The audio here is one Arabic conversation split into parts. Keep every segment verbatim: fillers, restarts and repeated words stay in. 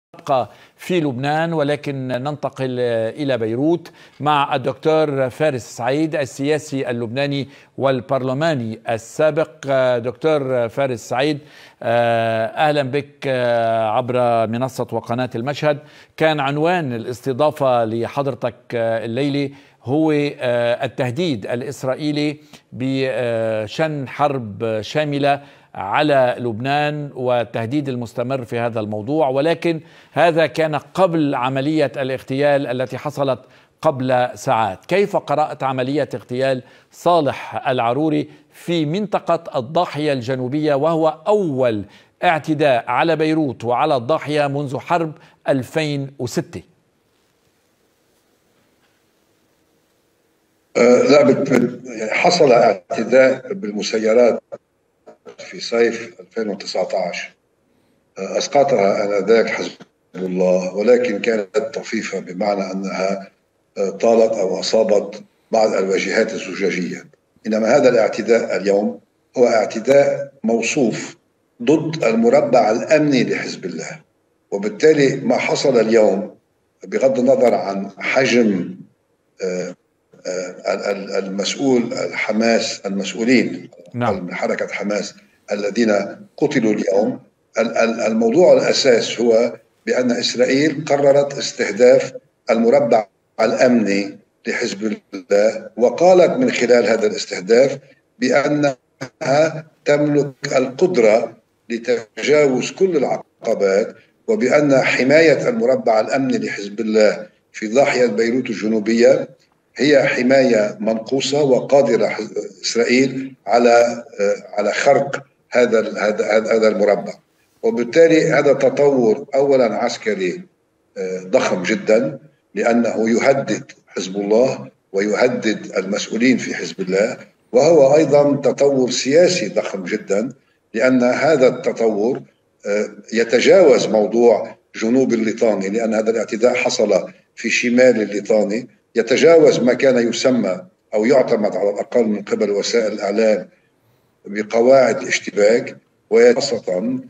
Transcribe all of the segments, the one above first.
نبقى في لبنان ولكن ننتقل إلى بيروت مع الدكتور فارس سعيد السياسي اللبناني والبرلماني السابق. دكتور فارس سعيد، أهلا بك عبر منصة وقناة المشهد. كان عنوان الاستضافة لحضرتك الليلة هو التهديد الإسرائيلي بشن حرب شاملة على لبنان والتهديد المستمر في هذا الموضوع، ولكن هذا كان قبل عملية الاغتيال التي حصلت قبل ساعات. كيف قرأت عملية اغتيال صالح العروري في منطقة الضاحية الجنوبية، وهو أول اعتداء على بيروت وعلى الضاحية منذ حرب ألفين وستة؟ أه لا يعني حصل اعتداء بالمسيرات في صيف ألفين وتسعة عشر أسقطها آنذاك حزب الله، ولكن كانت طفيفة بمعنى أنها طالت أو أصابت بعض الواجهات الزجاجية. إنما هذا الاعتداء اليوم هو اعتداء موصوف ضد المربع الأمني لحزب الله، وبالتالي ما حصل اليوم بغض النظر عن حجم المسؤول الحماس المسؤولين نعم. من حركة حماس الذين قتلوا اليوم، الموضوع الأساس هو بأن إسرائيل قررت استهداف المربع الأمني لحزب الله، وقالت من خلال هذا الاستهداف بأنها تملك القدرة لتجاوز كل العقبات، وبأن حماية المربع الأمني لحزب الله في ضاحية بيروت الجنوبية هي حماية منقوصة وقادرة إسرائيل على على خرق هذا هذا هذا المربع. وبالتالي هذا تطور أولا عسكري ضخم جدا، لأنه يهدد حزب الله ويهدد المسؤولين في حزب الله، وهو أيضا تطور سياسي ضخم جدا، لأن هذا التطور يتجاوز موضوع جنوب الليطاني، لأن هذا الاعتداء حصل في شمال الليطاني، يتجاوز ما كان يسمى أو يعتمد على الأقل من قبل وسائل الإعلام بقواعد الاشتباك، وخاصة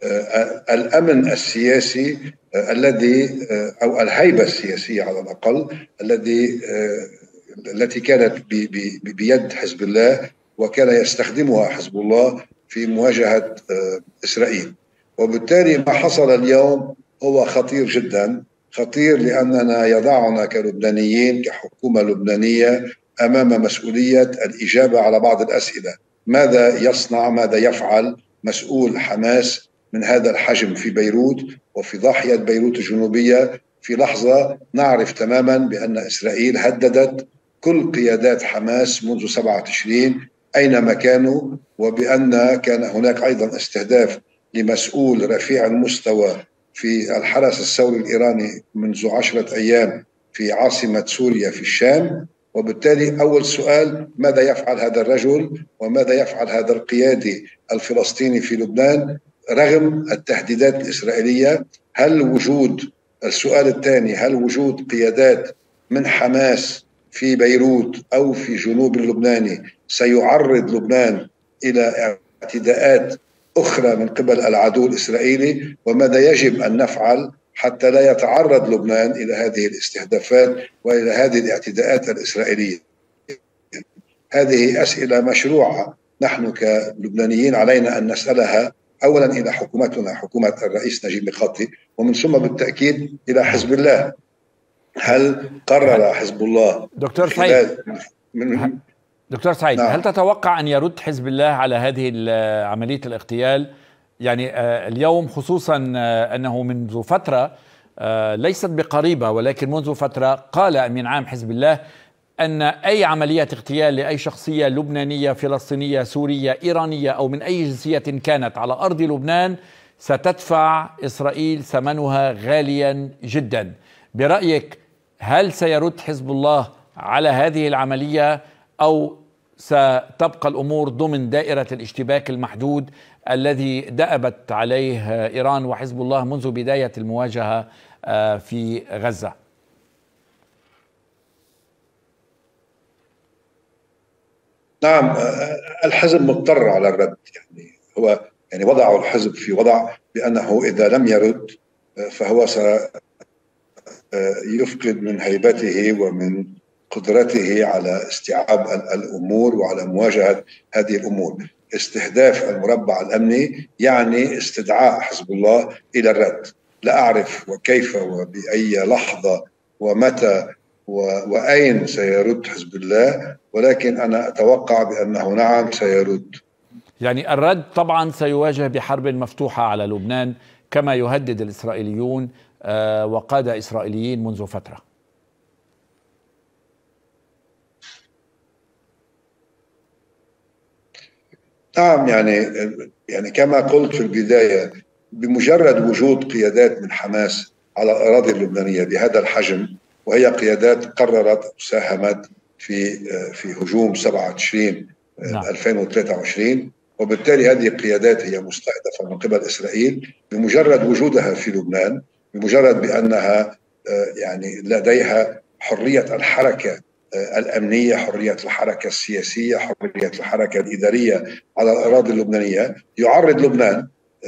الأمن السياسي الذي أو الهيبة السياسية على الأقل الذي التي كانت بيد حزب الله وكان يستخدمها حزب الله في مواجهة إسرائيل. وبالتالي ما حصل اليوم هو خطير جدا، خطير لأننا يضعنا كلبنانيين كحكومة لبنانية أمام مسؤولية الإجابة على بعض الأسئلة. ماذا يصنع، ماذا يفعل مسؤول حماس من هذا الحجم في بيروت وفي ضاحية بيروت الجنوبية في لحظة نعرف تماما بأن إسرائيل هددت كل قيادات حماس منذ سبعة تشرين أينما كانوا، وبأن كان هناك أيضا استهداف لمسؤول رفيع المستوى في الحرس الثوري الإيراني منذ عشرة أيام في عاصمة سوريا في الشام. وبالتالي أول سؤال، ماذا يفعل هذا الرجل وماذا يفعل هذا القيادي الفلسطيني في لبنان رغم التهديدات الإسرائيلية؟ هل وجود السؤال الثاني هل وجود قيادات من حماس في بيروت أو في جنوب اللبناني سيعرض لبنان إلى اعتداءات أخرى من قبل العدو الإسرائيلي؟ وماذا يجب أن نفعل حتى لا يتعرض لبنان إلى هذه الاستهدافات وإلى هذه الاعتداءات الإسرائيلية؟ هذه أسئلة مشروعة نحن كلبنانيين علينا أن نسألها أولا إلى حكومتنا، حكومة الرئيس نجيب ميقاتي، ومن ثم بالتأكيد إلى حزب الله. هل قرر حزب الله دكتور سعيد من دكتور سعيد نعم. هل تتوقع أن يرد حزب الله على هذه عملية الاغتيال؟ يعني اليوم خصوصا أنه منذ فترة ليست بقريبة ولكن منذ فترة قال أمين عام حزب الله أن أي عملية اغتيال لأي شخصية لبنانية فلسطينية سورية إيرانية أو من أي جنسية كانت على أرض لبنان ستدفع إسرائيل ثمنها غاليا جدا. برأيك هل سيرد حزب الله على هذه العملية أو ستبقى الأمور ضمن دائرة الاشتباك المحدود الذي دأبت عليه إيران وحزب الله منذ بداية المواجهة في غزة؟ نعم، الحزب مضطر على الرد. يعني هو يعني وضعه الحزب في وضع بأنه إذا لم يرد فهو سيفقد من هيبته ومن قدرته على استيعاب الأمور وعلى مواجهة هذه الأمور. استهداف المربع الأمني يعني استدعاء حزب الله إلى الرد. لا أعرف وكيف وبأي لحظة ومتى وأين سيرد حزب الله، ولكن أنا أتوقع بأنه نعم سيرد. يعني الرد طبعا سيواجه بحرب مفتوحة على لبنان كما يهدد الإسرائيليون وقادة إسرائيليين منذ فترة. نعم، يعني يعني كما قلت في البداية، بمجرد وجود قيادات من حماس على الأراضي اللبنانية بهذا الحجم، وهي قيادات قررت وساهمت في في هجوم سبعة تشرين نعم. ألفين وثلاثة وعشرين، وبالتالي هذه القيادات هي مستهدفة من قبل إسرائيل. بمجرد وجودها في لبنان، بمجرد بأنها يعني لديها حرية الحركة الأمنية، حرية الحركة السياسية، حرية الحركة الإدارية على الأراضي اللبنانية، يعرض لبنان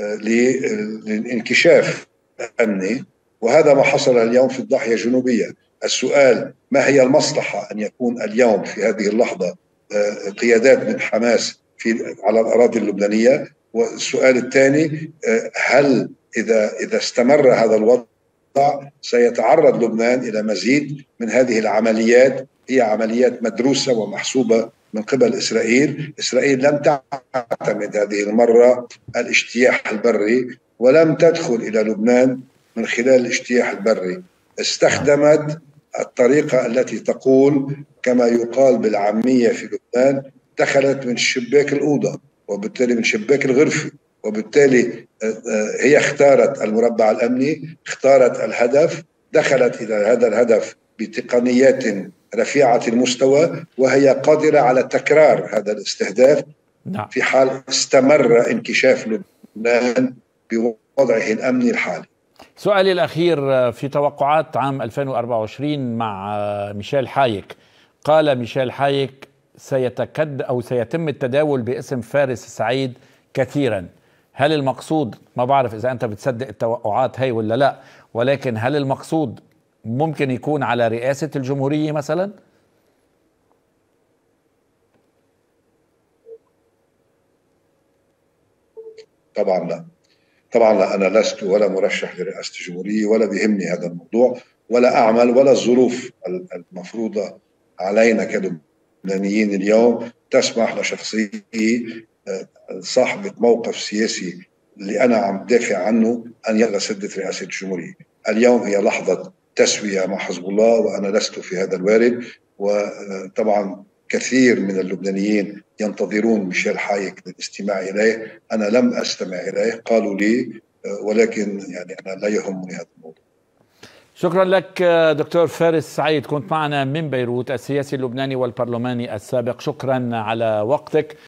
للانكشاف أمني، وهذا ما حصل اليوم في الضاحية الجنوبية. السؤال: ما هي المصلحة أن يكون اليوم في هذه اللحظة قيادات من حماس في على الأراضي اللبنانية؟ والسؤال الثاني: هل إذا إذا استمر هذا الوضع سيتعرض لبنان إلى مزيد من هذه العمليات؟ هي عمليات مدروسة ومحسوبة من قبل إسرائيل. إسرائيل لم تعتمد هذه المرة الاجتياح البري، ولم تدخل إلى لبنان من خلال الاجتياح البري. استخدمت الطريقة التي تقول كما يقال بالعامية في لبنان: دخلت من شباك الأوضة، وبالتالي من شباك الغرفة. وبالتالي هي اختارت المربع الأمني، اختارت الهدف، دخلت إلى هذا الهدف بتقنيات رفيعة المستوى، وهي قادرة على تكرار هذا الاستهداف نعم. في حال استمر انكشاف لبنان بوضعه الأمني الحالي. سؤالي الأخير: في توقعات عام ألفين وأربعة وعشرين مع ميشيل حايك، قال ميشيل حايك سيتكد أو سيتم التداول باسم فارس سعيد كثيرا. هل المقصود، ما بعرف إذا أنت بتصدق التوقعات هاي ولا لا، ولكن هل المقصود ممكن يكون على رئاسة الجمهورية مثلا؟ طبعا لا، طبعا لا. أنا لست ولا مرشح لرئاسة الجمهورية، ولا بيهمني هذا الموضوع، ولا أعمل، ولا الظروف المفروضة علينا كلبنانيين اليوم تسمح لشخصية صاحبة موقف سياسي اللي أنا عم دافع عنه أن يلغى سدة رئاسة الجمهورية. اليوم هي لحظة تسوية مع حزب الله، وأنا لست في هذا الوارد. وطبعا كثير من اللبنانيين ينتظرون ميشيل حايك للاستماع إليه. أنا لم أستمع إليه، قالوا لي، ولكن يعني أنا لا يهمني هذا الموضوع. شكرا لك دكتور فارس سعيد، كنت معنا من بيروت، السياسي اللبناني والبرلماني السابق. شكرا على وقتك.